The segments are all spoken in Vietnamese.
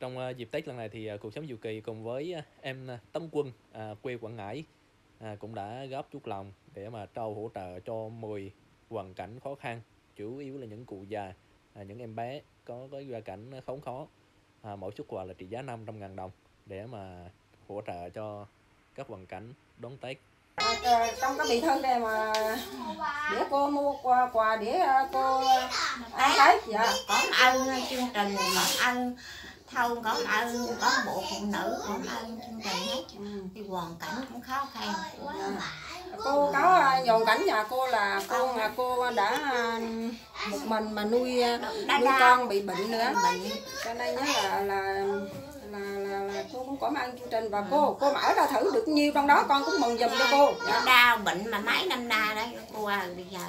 Trong dịp Tết lần này thì Cuộc Sống Diệu Kỳ cùng với em Tấn Quân quê Quảng Ngãi cũng đã góp chút lòng để mà trao hỗ trợ cho 10 hoàn cảnh khó khăn, chủ yếu là những cụ già, những em bé có gia cảnh khốn khó. Mỗi suất quà là trị giá 500.000 đồng để mà hỗ trợ cho các hoàn cảnh đón Tết. Trong cái bì thư này mà để cô mua quà để cô ăn Tết. Dạ. Cảm ơn chương trình, cảm ơn Thông, cảm ơn có bộ phụ nữ, cảm ơn chương trình hết. Thì hoàn cảnh cũng khó khăn. Cô có hoàn cảnh nhà cô là cô đã một mình mà nuôi con bị bệnh nữa, cho nên là cô cũng cảm ơn chương trình và cô mở ra thử được nhiêu trong đó con cũng mừng giùm cho cô. Dạ. Đau bệnh mà mấy năm nay đấy cô bây giờ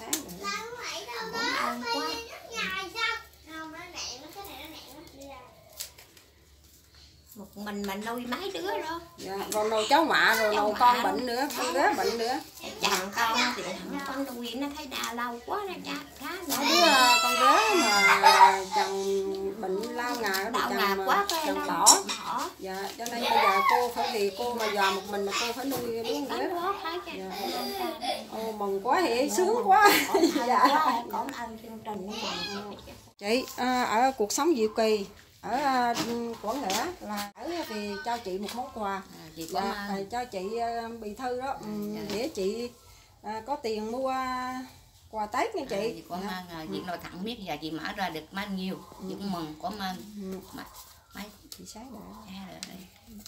cảm ơn quá. Một mình mà nuôi mấy đứa đó. Dạ, còn nồi cháu mạ rồi nồi con bệnh nữa, con gái bệnh nữa. Chồng con thì không con nuôi nó thấy đau lâu quá ra cha khá nữa. Đứa con gái mà chồng bệnh lao ngà bị chồng bỏ. Dạ, cho nên bây giờ cô phải vì cô mà già một mình mà cô phải nuôi đứa con gái. Dạ. Ô, mừng quá thì sướng quá. Dạ. Cảm ơn chương trình. Chị ở Cuộc Sống Diệu Kỳ ở Quảng Ngãi là ở thì cho chị một món quà, cho chị bì thư đó để chị có tiền mua quà Tết nha chị. Cảm ơn chị nói thẳng biết giờ chị mở ra được bao nhiêu, chị cũng mừng, cảm ơn. Mấy chị sáng đã.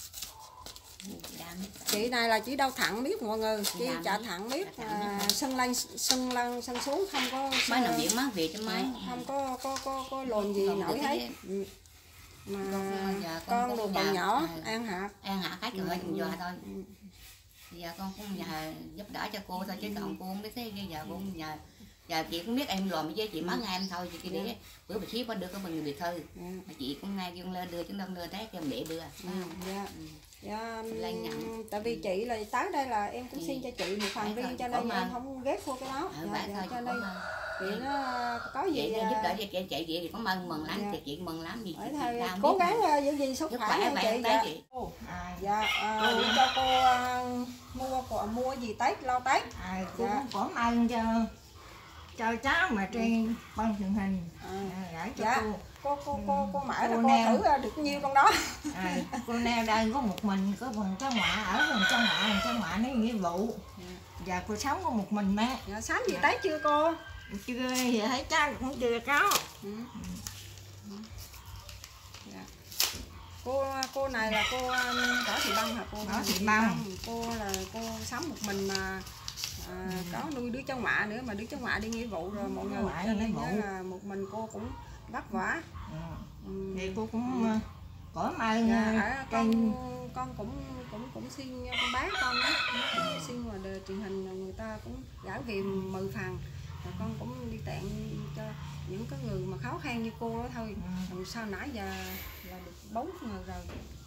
Chị này là chỉ đâu thẳng biết mọi người, chị trả thẳng biết sân lên sân xuống không có mấy nào biển má về cho mấy không có lồn gì nổi hết. Mà con đồ còn nhỏ ăn hạt hết rồi giờ thôi. Giờ con cũng nhờ giúp đỡ cho cô thôi chứ còn cô không biết thế giờ cô giờ chị cũng biết em làm với chị mất em thôi chị để bữa xíu có đưa có bằng người thư mà chị cũng ngay kêu lên đưa chứ đâu đưa thế cho để đưa. Dạ, tại vì chị là tới đây là em cũng xin cho chị một phần riêng cho nên em không ghét vô cái đó. Cho nên chị nó có gì giúp đỡ cho chị thì có mừng lắm thì chị mừng lắm gì cố gắng giữ gìn sức khỏe nha chị. Dạ để cho cô mua gì Tết lo Tết. Cô cũng cảm ơn cho cháu mà trên băng truyền hình gửi cho cô mở ra cô thử được nhiêu trong đó. Cô neo đây có một mình, có phần cháu ngoại ở phần cháu ngoại nó nghĩa vụ. Và cô sống có một mình má. Sáng gì Tết chưa cô? Chưa, thì thấy cháu cũng chưa có. Cô này là cô Võ Thị Băng hả cô? Võ Thị Băng. Cô là cô sống một mình mà có nuôi đứa cháu ngoại nữa mà đứa cháu ngoại đi nghĩa vụ rồi mọi người, cho nên là một mình cô cũng vất vả. Thì cô cũng cảm ơn con cũng xin con bác con đó, xin ngoài đời truyền hình người ta cũng gửi về 10 phần rồi con cũng đi tặng cho những cái người mà khó khăn như cô đó thôi. Sau nãy giờ là được 4 người rồi.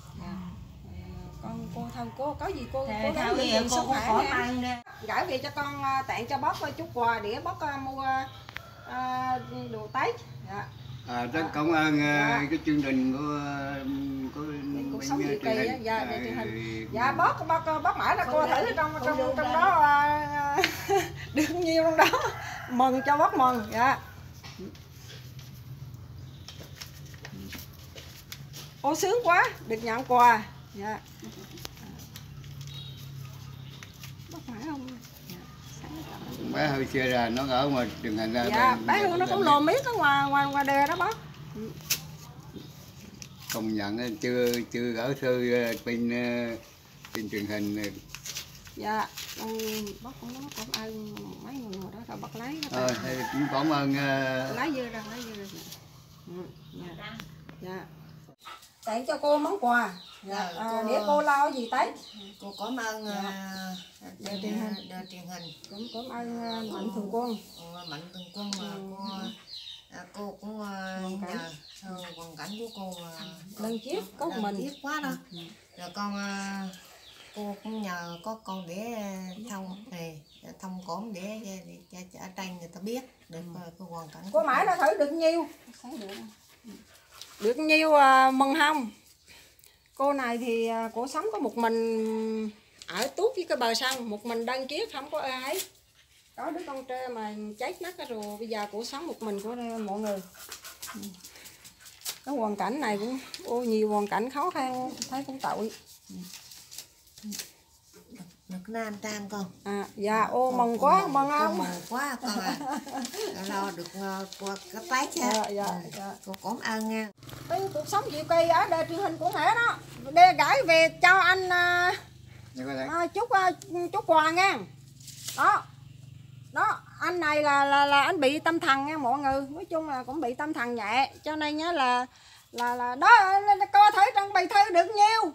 Cô thôi cô có gì cô gắng giữ gìn sức khỏe nha. Gửi về cho con tặng cho bác chút quà để bác mua đồ Tết. Rất cảm ơn cái chương trình của Cuộc Sống Diệu Kỳ truyền hình. Dạ bác mở ra cô thử trong đó được nhiêu trong đó mừng cho bác mừng. Dạ. Ô sướng quá được nhận quà. Dạ. Bác phải không? Bé hơi kia ra nó ở ngoài truyền hình ra. Dạ, bé Hương nó cũng lồn miết ở ngoài đè đó bác. Công nhận chưa gửi thư trên truyền hình. Dạ, bác cũng nói cảm ơn mấy người đó rồi bác lấy. Cũng cảm ơn. Lấy dưa ra. Dạ. Tặng cho cô món quà. Dạ. Để cô lo gì Tết. Cô cảm ơn đời truyền hình. Cũng cảm ơn Mạnh Thường Quân. Mạnh Thường Quân mà cô cũng nhờ hoàn cảnh của cô lần chiếc có mình quá đó. Rồi cô cũng nhờ có con để thông cổm để ở trên người ta biết được cái hoàn cảnh. Cô mãi đã thử được nhiêu? được nhiêu mừng không? Cô này thì cổ sống có một mình ở tuốt với cái bờ sông, một mình đơn chiếc không có ai. Có đứa con trê mà chết mất rồi, bây giờ cổ sống một mình của mọi người. Cái hoàn cảnh này cũng nhiều hoàn cảnh khó khăn, thấy cũng tội. Được Nam Tam con. Dạ mừng quá, mừng không? Mừng quá con à. Lo được qua cái Tết ha. Dạ. Cô cảm ơn nha. Cái cuộc sống Diệu Kỳ ở đây truyền hình của Mẹ đó. Để gửi về cho anh chúc quà nha. Đó, anh này là anh bị tâm thần nha mọi người. Nói chung là cũng bị tâm thần nhẹ, cho nên nhá là đó coi thử trong bài thư được nhiêu.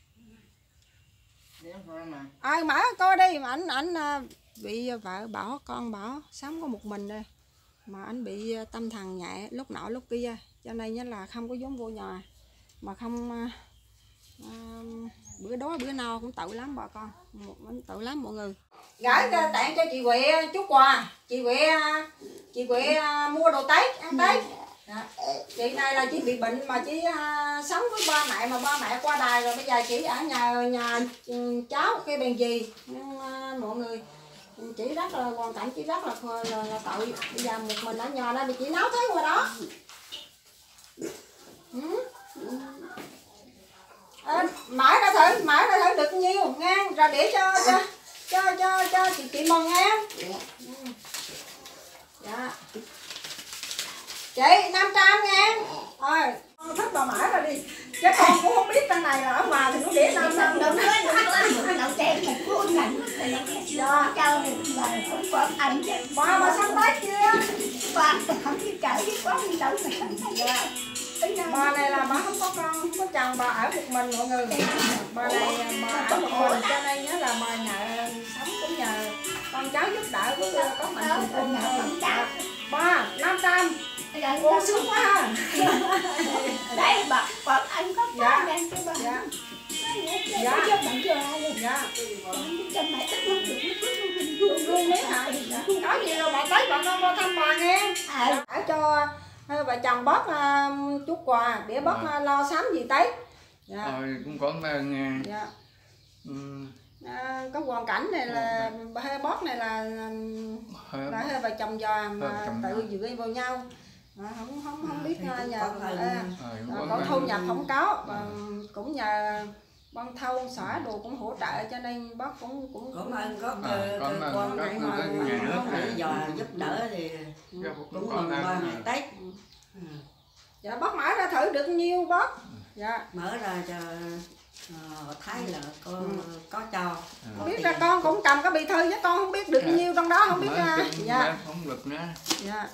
Mở coi đi, mà ảnh bị vợ bỏ, con bỏ, sống có một mình đây. Mà anh bị tâm thần nhẹ lúc nọ lúc kia, cho nên nhá là không có dám vô nhà. Mà không bữa đói bữa no cũng tội lắm bà con, tội lắm mọi người. Gửi tặng cho chị Huệ chút quà. Chị Huệ mua đồ Tết ăn Tết. Chị này là chị bị bệnh mà chị sống với ba mẹ, mà ba mẹ qua đời rồi, bây giờ chị ở nhà cháu cái bèn gì. Nhưng mọi người, chị rất là hoàn cảnh, chị rất là tội. Bây giờ một mình ở nhà đây, chị nấu thấy qua đó. Mở ra thử được nhiêu ngang rồi để cho chị mừng nha. Dạ. Chị 500 ngàn. Thôi, con thích bà mở ra đi. Chứ con cũng không biết trong này là ở ngoài thì cũng để 500 đừng có đậu chén một cuốn lạnh. Dạ. Bà sắm Tết chưa? Bà không biết chở biết có đi đâu mà sắm Tết. Dạ. Bà này là bà không có con, không có chồng, bà ở một mình mọi người. Bà này bà ở một mình cho nên nhớ là bà nhờ sống cũng nhờ con cháu giúp đỡ với có mạnh cùng cháu. Ba 500. Cô sướng quá ha. Đấy bà anh có dạ. Đang cho bà. Dạ. Dạ. Cho bạn cho ai. Dạ. Cho mẹ tất luôn được luôn mấy hả? Có gì đâu bà tới bà con qua thăm bà nghe. Ở cho vợ chồng bớt chút quà để bớt lo sắm gì Tết. Dạ. Cũng cảm ơn nha. Dạ. Có hoàn cảnh này là hơi bớt này là hơi vợ chồng già mà tự dựa vào nhau. Không biết nhờ có thu nhập không có, cũng nhờ ban thôn xã đồ cũng hỗ trợ, cho nên bác cũng cảm ơn có con này mà nghĩ giờ giúp đỡ thì cũng mừng qua ngày Tết. Dạ bác mở ra thử được nhiêu bác. Dạ Mở ra cho thấy là có cho. Không biết là con cũng cầm cái bì thư với con không biết được nhiêu trong đó, không biết dạ không được nữa. Dạ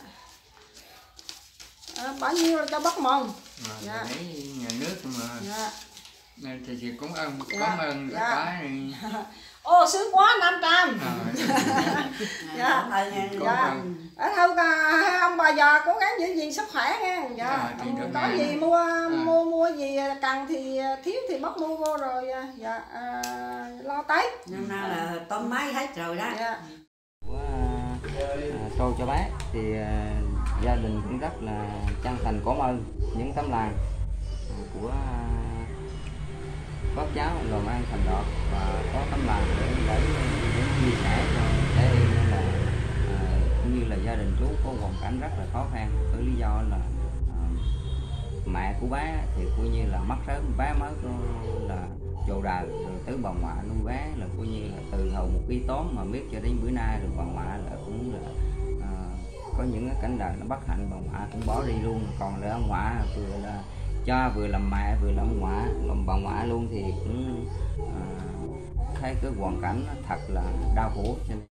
bao nhiêu là cho bác mừng. Dạ nhà nước mà. Dạ Nên thì chị cũng cảm ơn tất cả này. Ô sướng quá 500. Dạ dạ ở thôi ông bà già cố gắng giữ gìn sức khỏe nha. Dạ có gì mua gì cần thì thiếu thì bác mua vô rồi. Dạ lo Tết. Năm nay là tôm máy hết rồi đó. Dạ. Cô cho bác thì gia đình cũng rất là chân thành cảm ơn những tấm lòng của các cháu làm ăn thành đạt và có tấm lòng để chia sẻ cho trẻ em, nên là cũng như là gia đình chú có hoàn cảnh rất là khó khăn, với lý do là mẹ của bé thì coi như là mất sớm, bé mới là chồ đời rồi tới bà ngoại nuôi bé, là coi như là từ hầu một ký tóm mà biết cho đến bữa nay, rồi bà ngoại là cũng là có những cái cảnh đời nó bất hạnh, bà ngoại cũng bỏ đi luôn, còn là ông ngoại vừa là cha vừa làm mẹ vừa làm ông ngoại, còn bà ngoại luôn thì cũng thấy cái hoàn cảnh thật là đau khổ.